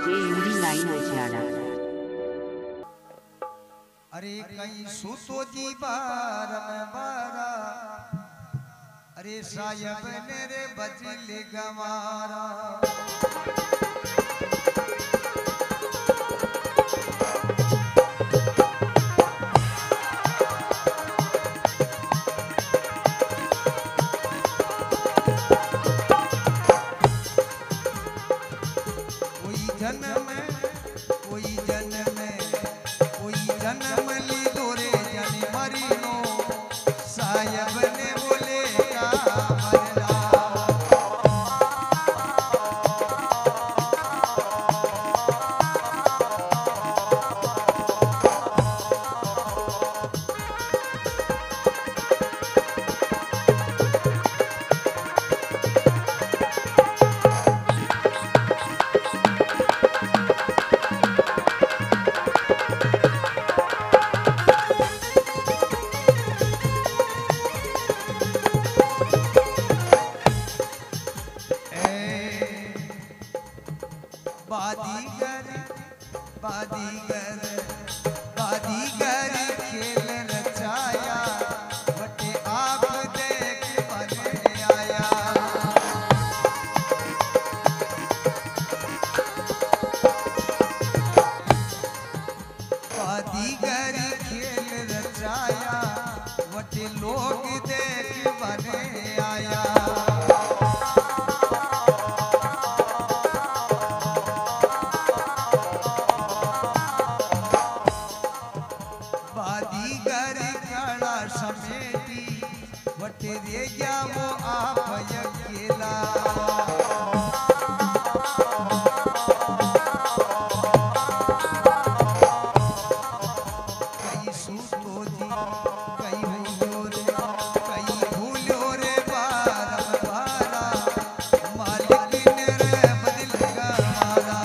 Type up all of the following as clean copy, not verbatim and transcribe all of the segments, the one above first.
જે એવડી લાઈનો છે આડા अरे कहीं सूतो जी बार में बारा अरे सायब ने रे बजल गवारा बादीगर खेल रचाया बटे आप देख बने आया बादीगर खेल रचाया बटे लोग देख बने आया रे क्या वो आप अकेला कहीं सूतो जी कहीं भूलो रे बारम बारा मालिक ने रे बदल गवारा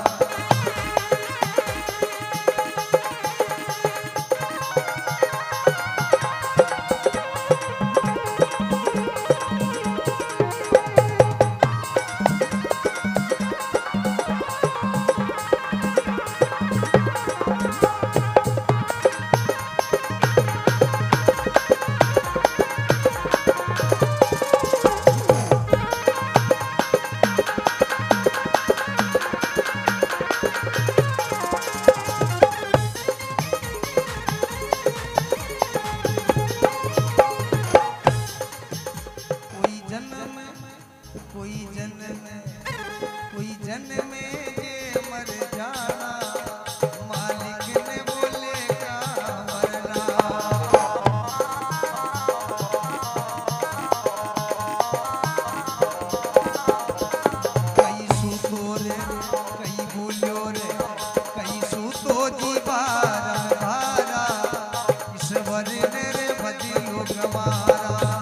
कोई जन्म में जे मर जाना मालिक ने बोले का मरना कहीं सूतो रे कहीं भूलो रे कहीं सूतो जी बारम बारा ईश्वर ने रे बदलो गवारा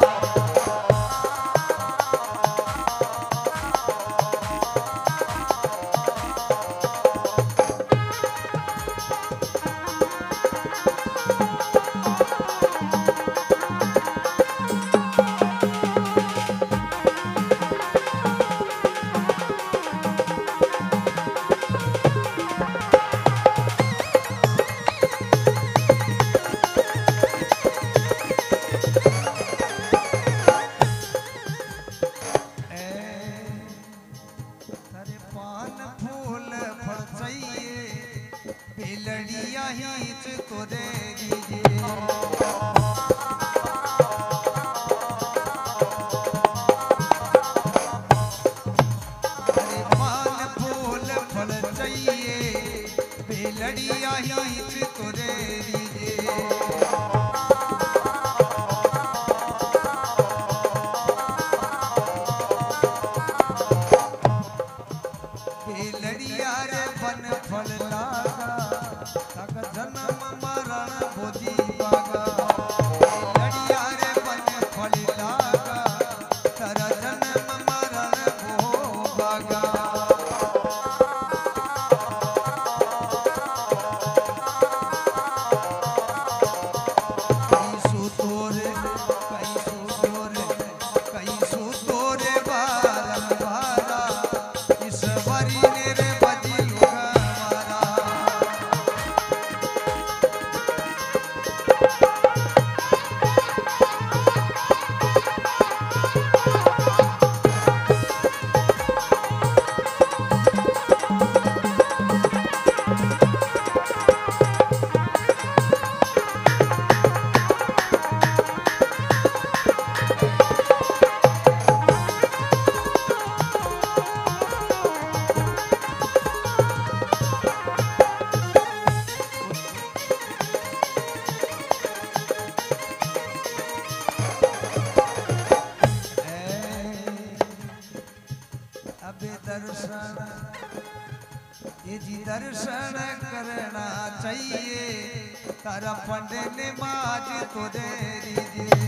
लड़िया हीच तोरे अरे पान फूल फल चाहिए बेलड़िया हीच तोरे बेलड़िया रे बन फल लागा जन्म मरण बोधी बागा लड़िया रे बन फल लागा तेरा जन्म मरण भो बागा कहीं सूतो रे बारम बारा ईश्वरी ने रे बदलो ये जी दर्शन करना चाहिए तारा पंडे ने माज तो दे दीजिए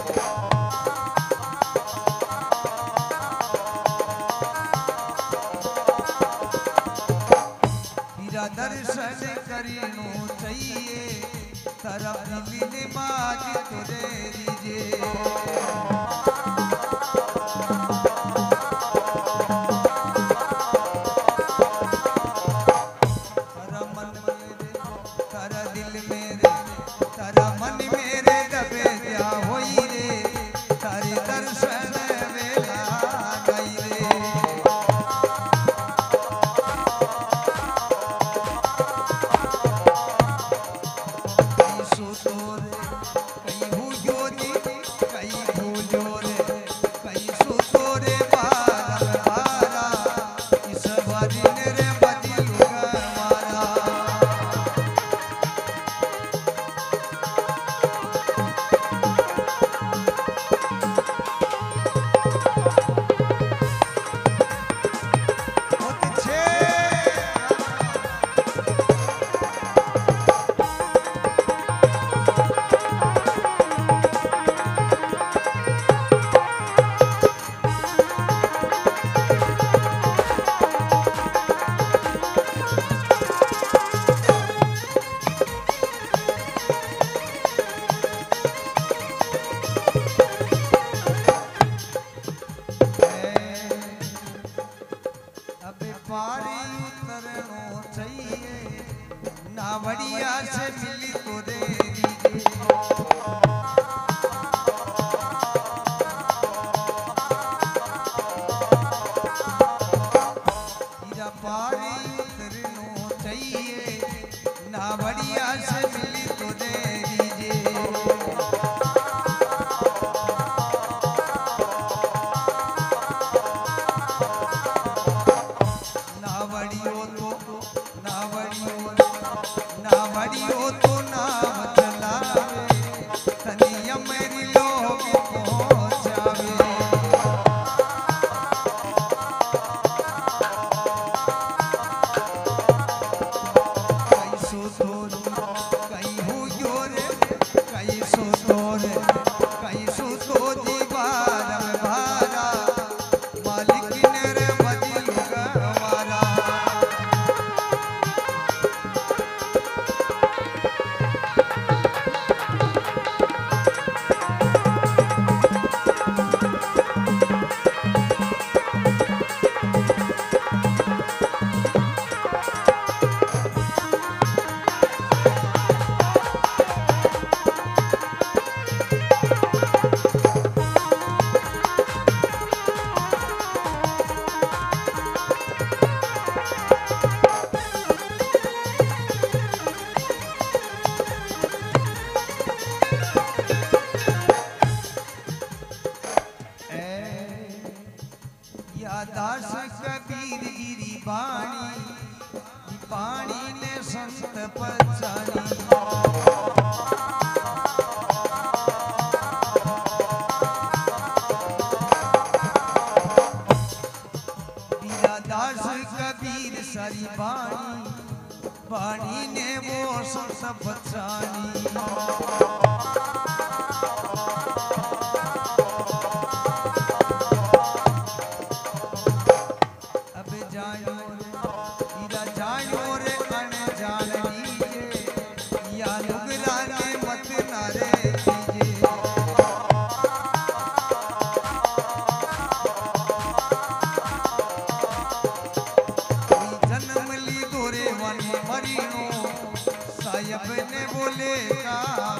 तेरा दर्शन करीनो चाहिए तारा दिल ने माज तो दे दीजिए नावड़िया से मिली तो दे दीजिए पारी उतरनो चाहिए नावड़िया से मिली तो दे दीजिए नावड़ियो तो नाव चलावे तनिया मेरी लोग पहुँचावे कैसो तोरे कैहू योरे कैसो तोरे कैसो तो दीवार भारा मालिक ने रे बदिल गवारा दास कबीर गिरी पानी ने संत पहचानी दास कबीर सारी बाणी ने वो संत पहचानी साहब ने बोले का